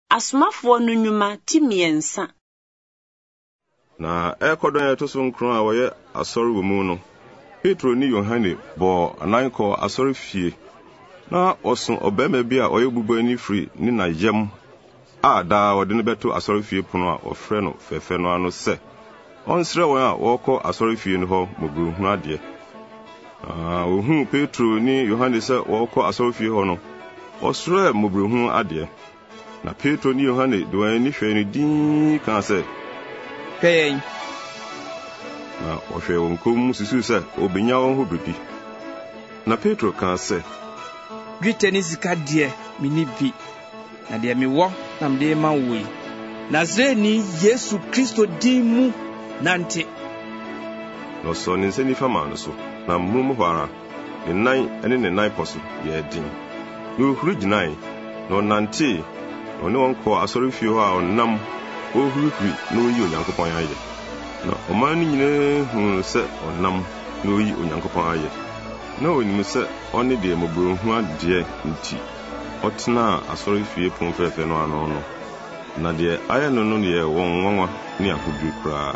Asomafo no nnwuma ti miensa. Na ekodon ya to so nkron a woye asori wo mu no. Petro ni Yohane bo ananko asori fie. Na osun obema bi a oye bubani free ni na yam a da wode ne beto asori fie pono a ofre no fefe no ano se. Onsre won a woko asori fie no ho mobru hu ade. Ohun Petro ni Yohane se woko asori fie ho no. Osre mobru hu ade. Na Petro ni Yohane do ani hwe ni din kan se Hey. Na ohwe wonkom susu se obenya won ho bebi. Na Petro kan se Gwite ni sika de mini bi. Na de mi wo na mde ma wo. Nazareni Yesu Kristo din mu nante. No so ni se ni fama no so. Na mumu hwara. Ni nan ene ne nan poso ye din. No huru ginai. No nante. Oni wonko asori fie ho a onam ohurukuri no yi Onyankopon aye. Na oman ni nyine hu se onam no yi Onyankopon aye. Na onim se oni de mobro hu ade nti otena asori fie pon fefe no ano no. Na de aye no no ye won wanwa ni ahodru kra.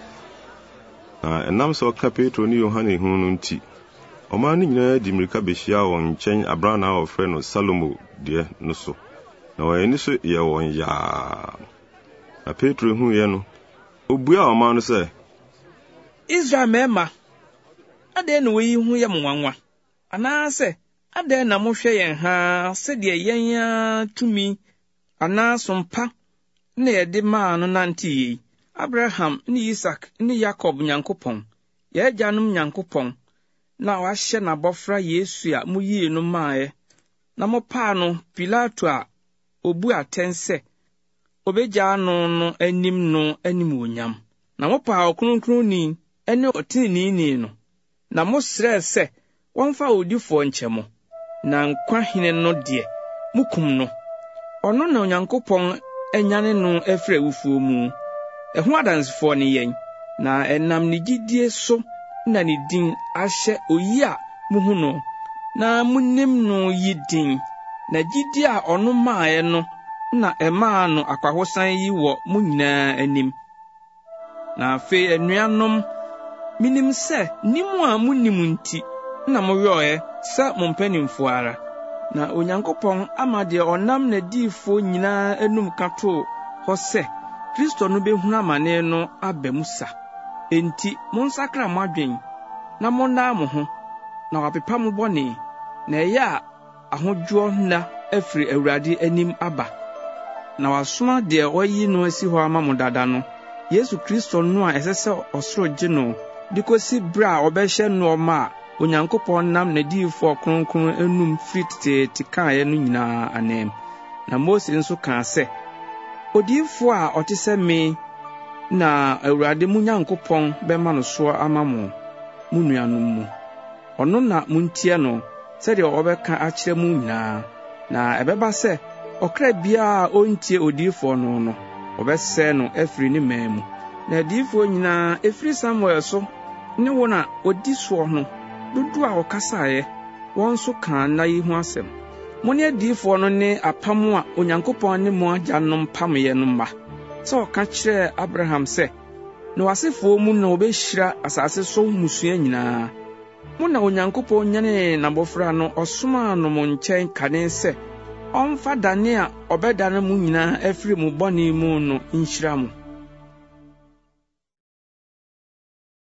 Na enam so ka Petro ni Yohane hu no nti oman ni nyine di mirika behia won nchen Abrana ofre no Salomo de no so. Na wani so ye won ya. Na Petro hu ye no obua oman no se Israel mema ade no wi hu ye mwanwa ana se ade na mo hwe yen ha se de yen ya tumi ana sompa na ye de ma no nante yi Abraham ni Isaac ni Jacob Nyankopon ye janum Nyankopon na wa hye na bofra Yesu a mu yi no maaye na mo pa no Pilato a obu atense obeja no anim wonyam na mo pa okronkron ni ene otinini no na mo srɛ sɛ wonfa odifo nkyemo na nkwa hene no de mukum no ɔno na Onyankopɔn anyane no afre wufuo mu ɛho adansefo ne yɛn na enam ne gidie so na ne din ahyɛ oyi a muhu no na munim no yidin na gidie a ɔno maae no na ema no akwahosan yi wo mu nyinaa anim na afi anuanom minim se nimu a munim nti na moyoe sa mompanimfo ara na Onyankopɔn amade onam na difo nyinaa enum kato ho se Kristo no behunu amane no abamusa enti monsakra madwen na monna mo ho na wapepa mo bɔne na ɛyɛ ahodwo na afiri Awurade anim aba na wasoma de oyi no asi ho ama mo dada no Yesu Kristo no a ɛsɛ osoro gye no dikosi bra obɛhye no ma Onyankopɔn nam na difo kronkron enum fitete tikae no nyinaa anem na Mose nso kan sɛ odifo a ɔtese me na Awurade mu Nyankopɔn bɛma no so ama mo nuanom mu ɔno na muntie no sɛ de ɔbɛka akyerɛ mu nyinaa na ɛbɛba sɛ okra bia ontie odifo no obɛsɛ no afiri ne mamu na odifo nyinaa efiri Samuel so ne wona odiso no dudu a okasae won so kan na yi ho asɛm mo ne odifo no ne apam a Onyankopɔn ne mo agyanom pamye no mma sɛ ɔka kyerɛ Abraham sɛ na wasefo mu na obɛhyira asase so musua nyinaa mo na Onyankopɔn nyane na bofra no ɔsoma no mo nkyɛn kane sɛ ɔmfa dane a ɔbɛdane mu nyinaa afiri mu bɔne mu no nhyira mu